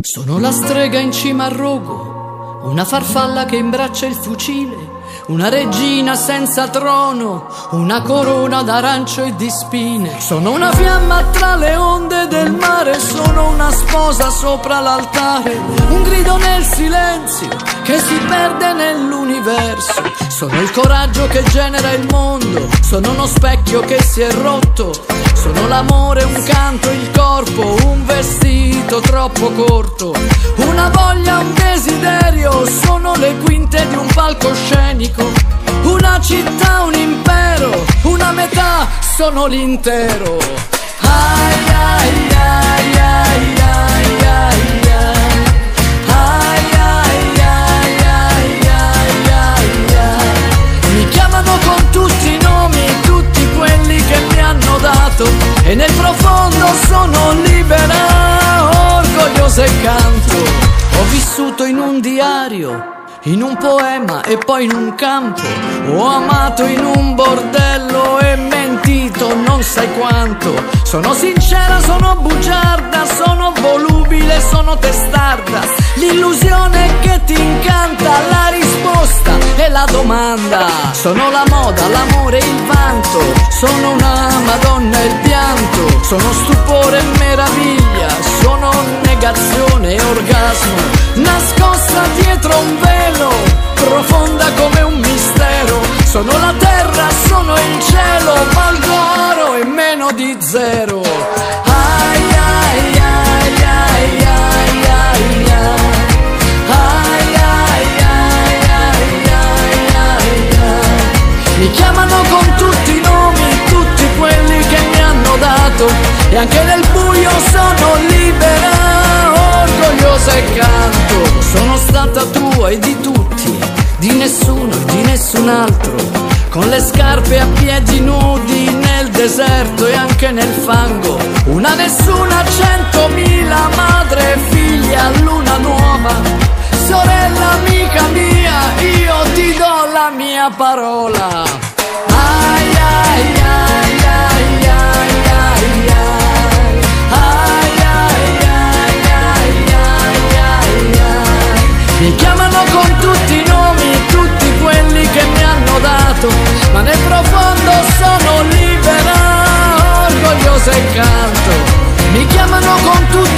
Sono la strega in cima al rogo, una farfalla che imbraccia il fucile, una regina senza trono, una corona d'arancio e di spine. Sono una fiamma tra le onde del mare, sono una sposa sopra l'altare, un grido nel silenzio che si perde nell'universo. Sono il coraggio che genera il mondo, sono uno specchio che si è rotto, sono l'amore, un canto, il corpo, un vestito troppo corto, una voglia, un desiderio, sono le quinte di un palcoscenico, una città, un impero, una metà, sono l'intero. Ai ai ai ai ai ai ai. Ai ai ai ai ai ai ai. Mi chiamano con tutti i nomi, tutti quelli che mi hanno dato, e nel profondo sono libera, orgogliosa e canto. Ho vissuto in un diario, in un poema e poi in un campo, ho amato in un bordello e mentito non sai quanto. Sono sincera, sono bugiarda, sono volubile, sono testarda, l'illusione che ti incanta, la risposta e la domanda. Sono la moda, l'amore e il vanto, sono una madonna e il pianto, sono stupore e meraviglia, sono negazione e orgasmo, nascosta dietro un velo, profonda come un mistero. Sono la terra, sono il cielo, valgo oro e meno di zero. Ai ai ai ai ai ai ai. Ai ai ai ai ai ai ai. Mi chiamano con tutti i nomi, tutti quelli che mi hanno dato, e anche nel buio sono libera, orgogliosa e canto. Sono stata tua e di tutti, di nessuno e di nessun altro, con le scarpe a piedi nudi nel deserto e anche nel fango. Una nessuna, 100.000, madre e figlia, luna nuova, sorella amica mia, io ti do la mia parola. Ai ai ai ai ai ai ai. Ai ai ai ai ai ai ai. Mi chiamano con tutti i nomi, tutti quelli che mi hanno dato, ma nel profondo sono libera, orgogliosa e canto. Mi chiamano con tutti